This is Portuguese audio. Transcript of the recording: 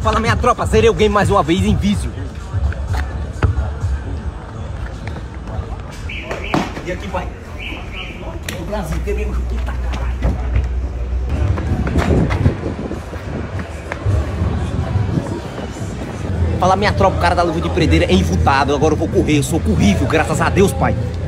Fala minha tropa, zerei o game mais uma vez em vício. E aqui, pai? O Brasil, que mesmo, puta caralho. Fala minha tropa, o cara da luva de predeira é infutado. Agora eu vou correr, eu sou corrível, graças a Deus, pai.